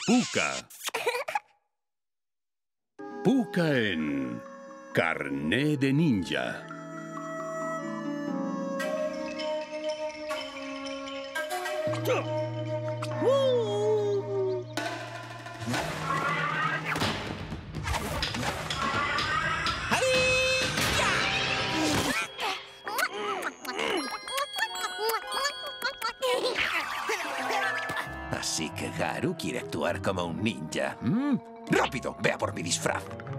Pucca. Pucca en Carné de Ninja. Así que Garu quiere actuar como un ninja. ¡Rápido! ¡Ve a por mi disfraz!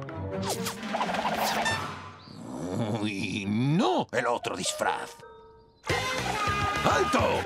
¡Uy, no! ¡El otro disfraz! ¡Alto!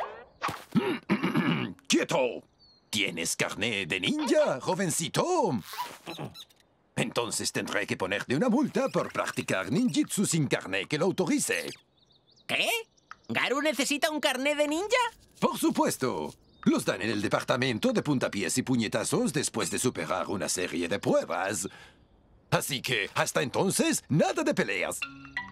¡Quieto! ¿Tienes carné de ninja, jovencito? Entonces tendré que ponerte una multa por practicar ninjitsu sin carné que lo autorice. ¿Qué? ¿Garu necesita un carné de ninja? ¡Por supuesto! Los dan en el departamento de puntapiés y puñetazos después de superar una serie de pruebas. Así que, hasta entonces, nada de peleas.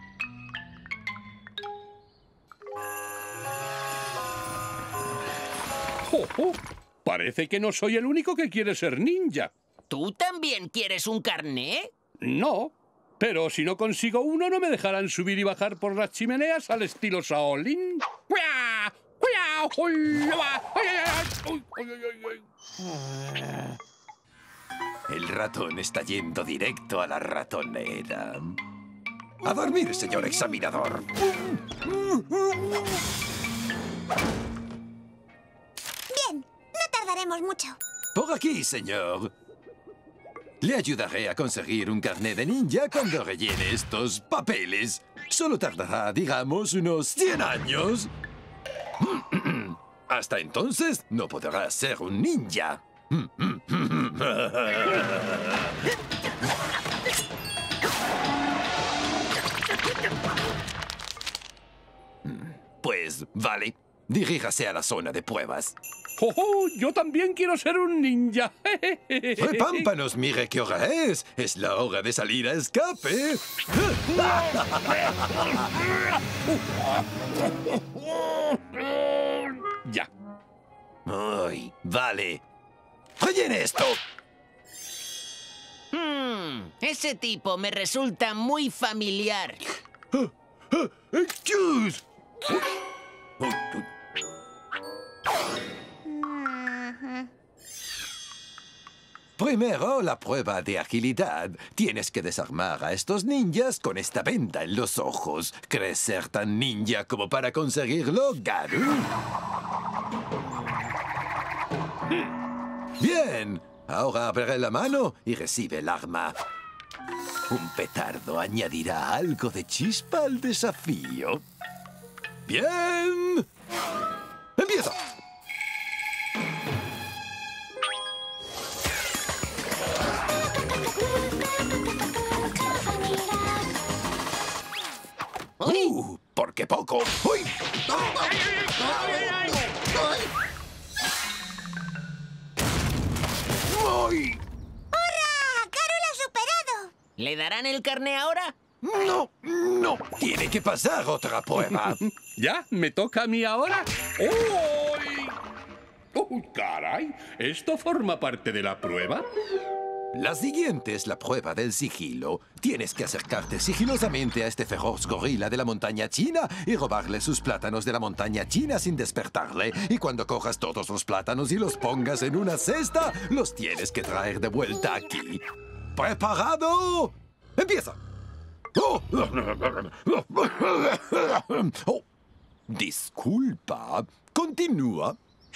¡Oh! Parece que no soy el único que quiere ser ninja. ¿Tú también quieres un carné? No, pero si no consigo uno, no me dejarán subir y bajar por las chimeneas al estilo Shaolin. El ratón está yendo directo a la ratonera. ¡A dormir, señor examinador! Bien, no tardaremos mucho. Por aquí, señor. Le ayudaré a conseguir un carné de ninja cuando rellene estos papeles. Solo tardará, digamos, unos 100 años. Hasta entonces, no podrá ser un ninja. Pues, vale. Diríjase a la zona de pruebas. ¡Oh! Yo también quiero ser un ninja. ¡Repámpanos, mire qué hora es! ¡Es la hora de salir a escape! Ya. ¡Ay, vale! ¡Rellene esto! Ese tipo me resulta muy familiar. ¡Chus! Primero, la prueba de agilidad. Tienes que desarmar a estos ninjas con esta venda en los ojos. ¿Crees ser tan ninja como para conseguirlo, Garu? Bien. Ahora abre la mano y recibe el arma. Un petardo añadirá algo de chispa al desafío. ¡Bien! ¡Empieza! ¿Por qué poco? ¡Uy! ¡Uy! ¿Le darán el carné ahora? ¡No! ¡No! Tiene que pasar otra prueba. ¿Ya? ¿Me toca a mí ahora? ¡Uy! ¡Oh, caray! ¿Esto forma parte de la prueba? La siguiente es la prueba del sigilo. Tienes que acercarte sigilosamente a este feroz gorila de la montaña china y robarle sus plátanos de la montaña china sin despertarle. Y cuando cojas todos los plátanos y los pongas en una cesta, los tienes que traer de vuelta aquí. ¿Preparado? ¡Empieza! ¡Oh! ¡Oh! Disculpa. Continúa.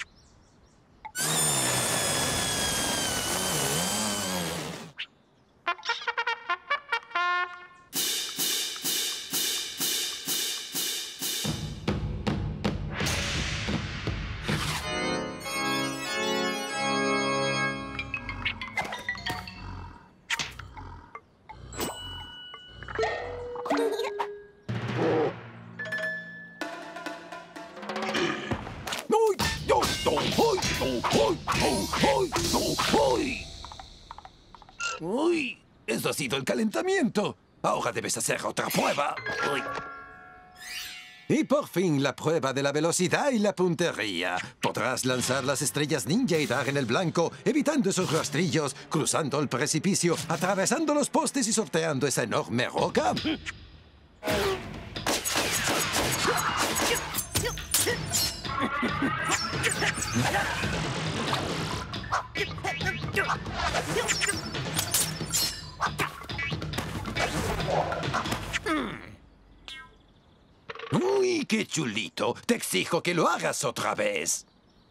¡Uy! Eso ha sido el calentamiento. Ahora debes hacer otra prueba. ¡Uy! Y por fin la prueba de la velocidad y la puntería. Podrás lanzar las estrellas ninja y dar en el blanco, evitando esos rastrillos, cruzando el precipicio, atravesando los postes y sorteando esa enorme roca. ¡Uy, qué chulito! Te exijo que lo hagas otra vez.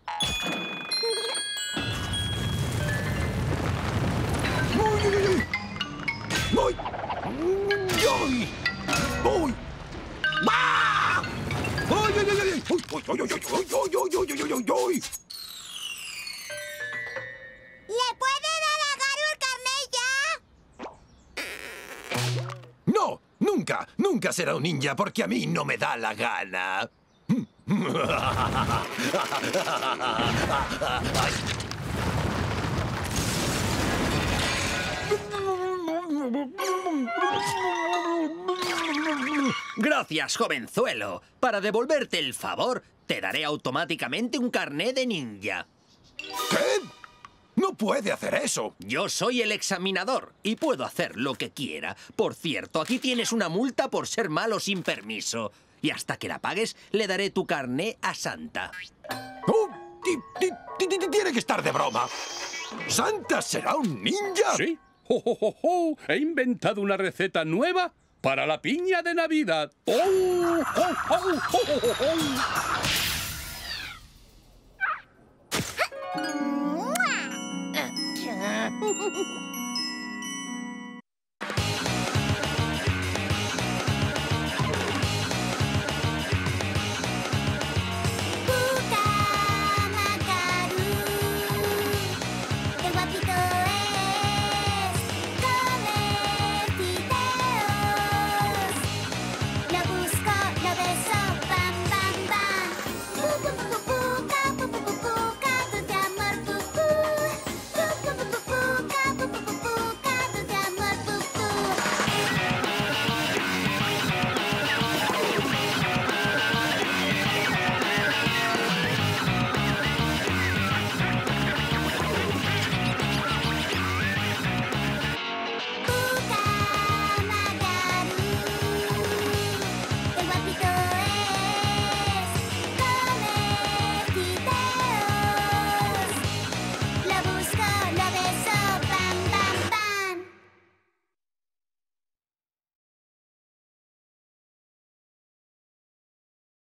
¡Uy! ¡Uy! ¡Uy! ¡Ah! ¡Uy, uy, uy, uy! ¡Uy, uy, uy, uy, uy, uy, uy, uy, uy, uy, uy! ¿Le puede dar a Garu el carnet ya? ¡No! ¡Nunca! ¡Nunca será un ninja porque a mí no me da la gana! Gracias, jovenzuelo. Para devolverte el favor, te daré automáticamente un carné de ninja. ¿Qué? ¡No puede hacer eso! Yo soy el examinador y puedo hacer lo que quiera. Por cierto, aquí tienes una multa por ser malo sin permiso. Y hasta que la pagues, le daré tu carné a Santa. ¡Oh! Tiene que estar de broma. ¿Santa será un ninja? ¿Sí? ¡Jo, jo, jo, jo! He inventado una receta nueva para la piña de Navidad. ¡Oh! ¡Oh, oh, oh, oh, oh! ¡Mua!